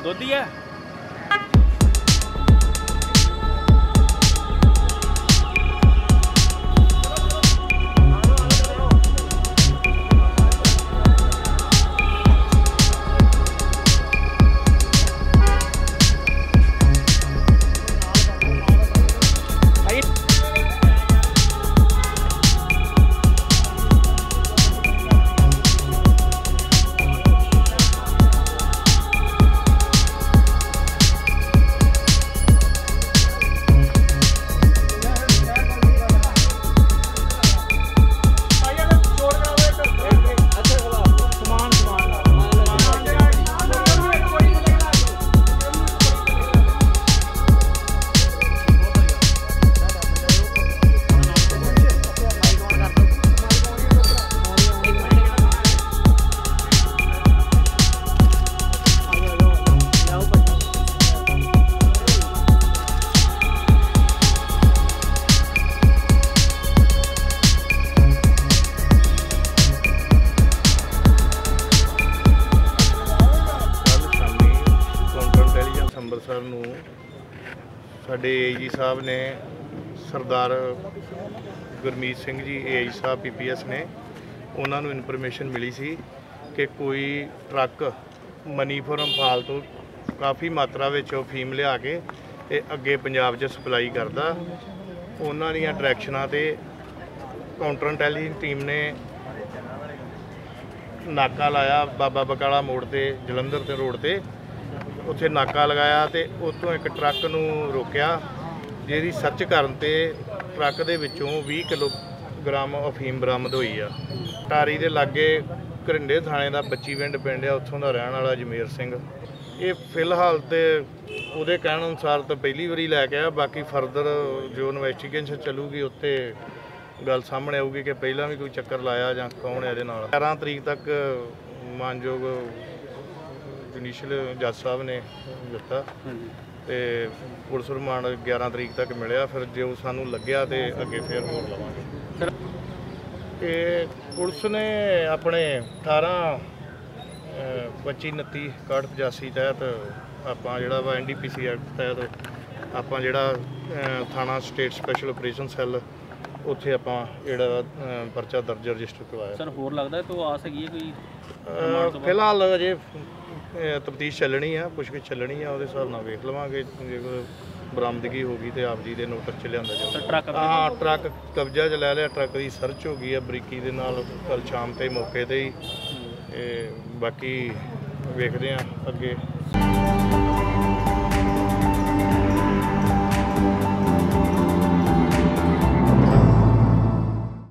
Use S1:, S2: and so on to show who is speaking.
S1: ਦੁੱਧ ਹੀ ਹੈ। ਅੰਮ੍ਰਿਤਸਰ ਨੂੰ ਸਾਡੇ ਏਜੀ ਸਾਹਿਬ ਨੇ ਸਰਦਾਰ ਗੁਰਮੀਤ ਸਿੰਘ ਜੀ ਏਜੀ ਸਾਹਿਬ ਪੀਪੀਐਸ ਨੇ ਉਹਨਾਂ ਨੂੰ ਇਨਫੋਰਮੇਸ਼ਨ ਮਿਲੀ ਸੀ ਕਿ ਕੋਈ ਟਰੱਕ ਮਨੀ ਫਰਮ ਫਾਲ ਤੋਂ ਕਾਫੀ ਮਾਤਰਾ ਵਿੱਚ ਉਹ ਫੀਮ ਲਿਆ ਕੇ ਤੇ ਅੱਗੇ ਪੰਜਾਬ 'ਚ ਸਪਲਾਈ ਕਰਦਾ। ਉਹਨਾਂ ਦੀਆਂ ਡਾਇਰੈਕਸ਼ਨਾਂ ਤੇ ਕਾਊਂਟਰ ਇੰਟੈਲੀਜੈਂਸ ਟੀਮ ਨੇ ਨਾਕਾ ਲਾਇਆ ਬਾਬਾ ਬਕਾਲਾ ਮੋੜ ਤੇ ਜਲੰਧਰ ਤੇ ਰੋਡ ਤੇ ਉੱਥੇ ਨਾਕਾ ਲਗਾਇਆ ਤੇ ਉੱਥੋਂ ਇੱਕ ਟਰੱਕ ਨੂੰ ਰੋਕਿਆ ਜਿਹਦੀ ਸਰਚ ਕਰਨ ਤੇ ਟਰੱਕ ਦੇ ਵਿੱਚੋਂ 20 ਕਿਲੋਗ੍ਰਾਮ ਅਫੀਮ ਬਰਾਮਦ ਹੋਈ ਆ। ਟਾਰੀ ਦੇ ਲਾਗੇ ਘਰਿੰਡੇ ਥਾਣੇ ਦਾ ਬੱਚੀਵਿੰਡ ਪਿੰਡ ਆ, ਉੱਥੋਂ ਦਾ ਰਹਿਣ ਵਾਲਾ ਜਮੇਰ ਸਿੰਘ। ਇਹ ਫਿਲਹਾਲ ਤੇ ਉਹਦੇ ਕਹਿਣ ਅਨੁਸਾਰ ਤਾਂ ਪਹਿਲੀ ਵਾਰੀ ਲੈ ਕੇ ਆਇਆ, ਬਾਕੀ ਫਰਦਰ ਜੋ ਇਨਵੈਸਟੀਗੇਸ਼ਨ ਚੱਲੂਗੀ ਉੱਥੇ ਗੱਲ ਸਾਹਮਣੇ ਆਊਗੀ ਕਿ ਪਹਿਲਾਂ ਵੀ ਕੋਈ ਚੱਕਰ ਲਾਇਆ ਜਾਂ ਕੌਣ ਹੈ ਇਹਦੇ ਨਾਲ। 11 ਤਰੀਕ ਤੱਕ ਮਾਨਯੋਗ ਜੁਡੀਸ਼ੀਅਲ ਜੱਜ ਸਾਹਿਬ ਨੇ ਦਿੱਤਾ ਤੇ ਪੁਲਿਸ ਰਿਮਾਂਡ 11 ਤਰੀਕ ਤੱਕ ਮਿਲਿਆ। ਫਿਰ ਜੋ ਸਾਨੂੰ ਲੱਗਿਆ ਤੇ ਅੱਗੇ ਫਿਰ ਹੋਰ ਲਵਾਂਗੇ। ਇਹ ਪੁਲਿਸ ਨੇ ਆਪਣੇ 18 25 29 61 85 ਤਹਿਤ ਆਪਾਂ ਜਿਹੜਾ ਵਾ NDPC ਐਕਟ ਤਹਿਤ ਆਪਾਂ ਜਿਹੜਾ ਥਾਣਾ ਸਟੇਟ ਸਪੈਸ਼ਲ ਆਪਰੇਸ਼ਨ ਸੈੱਲ ਉੱਥੇ ਆਪਾਂ ਜਿਹੜਾ ਪਰਚਾ ਦਰਜ ਰਜਿਸਟਰ ਕਰਵਾਇਆ। ਸਰ ਹੋਰ ਲੱਗਦਾ ਤੋਂ ਆਸ ਹੈਗੀ ਹੈ ਕੋਈ?
S2: ਫਿਲਹਾਲ ਅਜੇ ਤਫਤੀਸ਼ ਚੱਲਣੀ ਆ, ਪੁੱਛਗਿੱਛ ਚੱਲਣੀ ਆ, ਉਹਦੇ ਹਿਸਾਬ ਨਾਲ ਵੇਖ ਲਵਾਂਗੇ। ਜੇ ਕੋਈ ਬਰਾਮਦਗੀ ਹੋ ਗਈ ਤੇ ਆਪ ਜੀ ਦੇ ਨੋਟਿਸ 'ਚ ਲਿਆਂਦਾ ਜਾਊਗਾ। ਹਾਂ, ਟਰੱਕ ਕਬਜ਼ਾ 'ਚ ਲੈ ਲਿਆ, ਟਰੱਕ ਦੀ ਸਰਚ ਹੋ ਗਈ ਆ ਬਰੀਕੀ ਦੇ ਨਾਲ ਕੱਲ੍ਹ ਸ਼ਾਮ ਤੇ ਮੌਕੇ ਤੇ ਹੀ। ਬਾਕੀ ਵੇਖਦੇ ਆ ਅੱਗੇ।